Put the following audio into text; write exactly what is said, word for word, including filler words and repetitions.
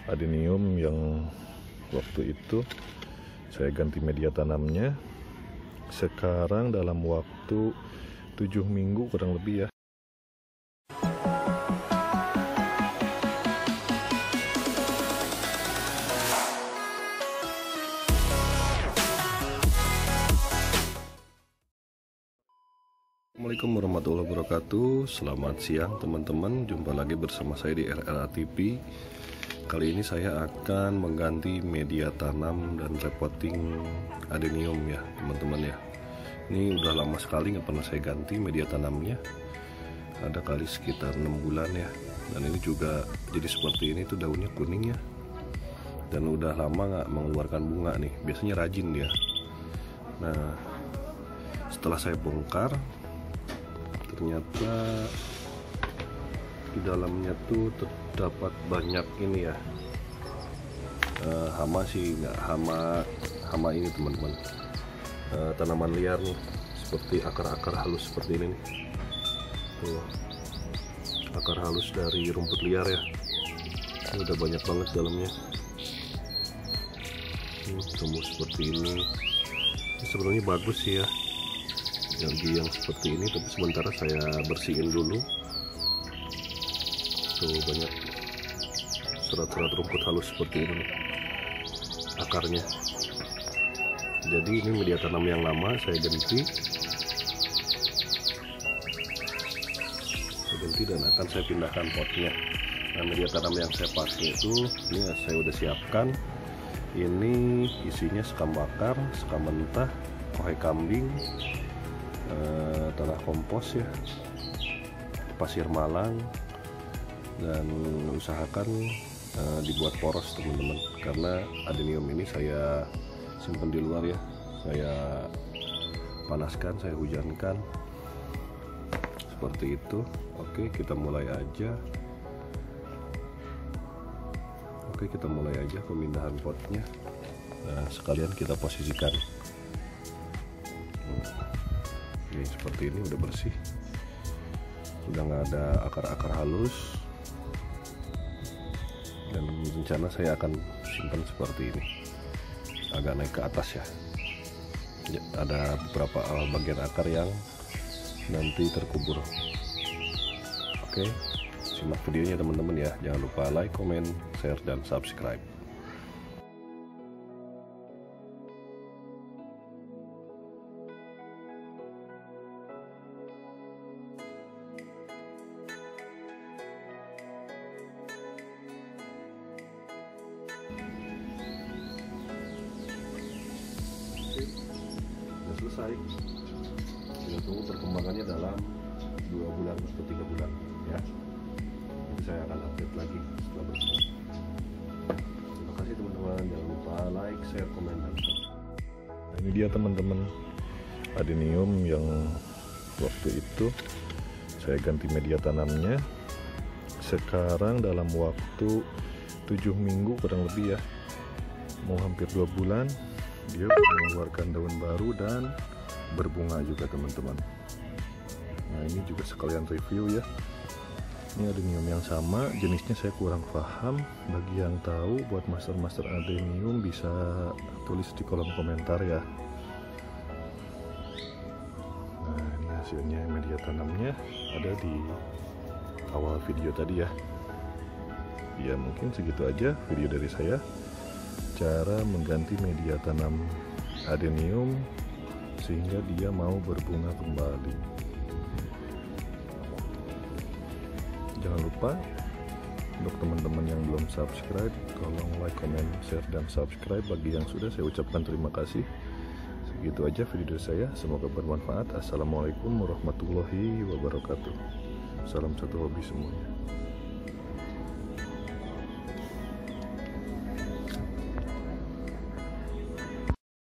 adenium yang waktu itu saya ganti media tanamnya. Sekarang dalam waktu tujuh minggu kurang lebih ya. Assalamualaikum warahmatullahi wabarakatuh. Selamat siang teman-teman. Jumpa lagi bersama saya di R R A T V. Kali ini saya akan mengganti media tanam dan repotting adenium ya teman-teman ya. Ini udah lama sekali nggak pernah saya ganti media tanamnya. Ada kali sekitar enam bulan ya. Dan ini juga jadi seperti ini tuh, daunnya kuning ya. Dan udah lama nggak mengeluarkan bunga nih. Biasanya rajin dia. Nah, setelah saya bongkar, ternyata di dalamnya tuh terdapat banyak ini ya, uh, hama sih nggak hama hama ini teman-teman, uh, tanaman liar nih, seperti akar-akar halus seperti ini nih. Tuh, akar halus dari rumput liar ya. Ini udah banyak banget dalamnya. Ini tumbuh seperti ini. Ini sebenarnya bagus sih ya, lagi yang seperti ini, tapi sementara saya bersihin dulu. Tuh banyak serat-serat rumput halus seperti ini akarnya. Jadi ini media tanam yang lama saya ganti saya ganti dan akan saya pindahkan potnya. Nah, media tanam yang saya pakai itu ini saya udah siapkan. Ini isinya sekam bakar, sekam mentah, kohai kambing, Uh, tanah kompos ya, pasir malang, dan usahakan uh, dibuat poros teman-teman, karena adenium ini saya simpan di luar ya, saya panaskan, saya hujankan seperti itu. Oke, kita mulai aja. Oke, kita mulai aja pemindahan potnya. Nah, sekalian kita posisikan. Ini seperti ini udah bersih, udah nggak ada akar-akar halus, dan rencana saya akan simpan seperti ini, agak naik ke atas ya. Ya, ada beberapa bagian akar yang nanti terkubur. Oke, simak videonya teman-teman ya, jangan lupa like, comment, share, dan subscribe. Sudah selesai, kita tunggu perkembangannya dalam dua bulan atau tiga bulan ya. Nanti saya akan update lagi setelah bersih. Terima kasih teman-teman, jangan lupa like, share, komen, dan subscribe. Nah, ini dia teman-teman adenium yang waktu itu saya ganti media tanamnya. Sekarang dalam waktu tujuh minggu kurang lebih ya, mau hampir dua bulan, dia mengeluarkan daun baru dan berbunga juga teman-teman. Nah, ini juga sekalian review ya. Ini adenium yang sama, jenisnya saya kurang paham. Bagi yang tahu, buat master-master adenium bisa tulis di kolom komentar ya. Nah, ini hasilnya media tanamnya ada di awal video tadi ya. Ya, mungkin segitu aja video dari saya, cara mengganti media tanam adenium sehingga dia mau berbunga kembali. Jangan lupa untuk teman-teman yang belum subscribe, tolong like, comment, share, dan subscribe. Bagi yang sudah, saya ucapkan terima kasih. Segitu aja video dari saya, semoga bermanfaat. Assalamualaikum warahmatullahi wabarakatuh. Salam satu hobi semuanya.